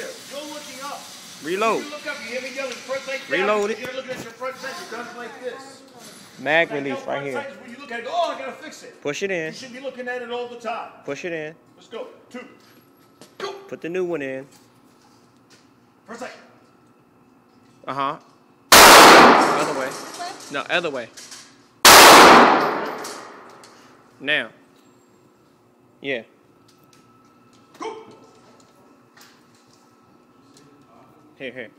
here. You're looking up. Reload. You look up, you hear me yelling front sight down. Reload it. You're looking at your front sight, your gun's like this. Mag release right here. When you look at it, oh, I gotta fix it. Push it in. You should be looking at it all the time. Push it in. Let's go. 2. Go. Put the new one in. Front sight. Uh-huh. Other way. No, other way. Now. Yeah. Go. Here.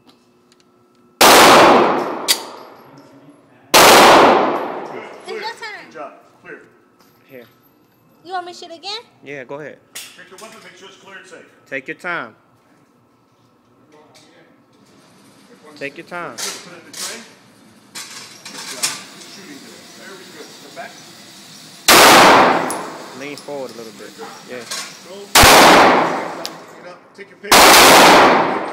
It's your turn. Good job. Clear. Here. You want me to shoot again? Yeah, go ahead. Check your weapon, make sure it's clear and safe. Take your time. Take your time. Put it in the tray. Good job. Good shooting there. Very good. Come back. Lean forward a little bit. Yeah. Go. Get up. Take your pick.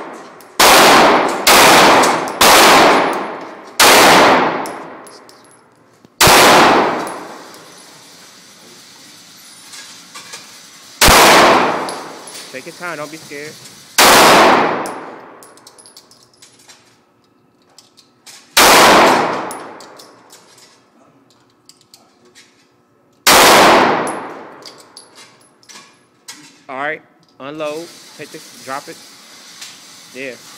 Take your time. Don't be scared. All right. Unload. Drop it. Yeah.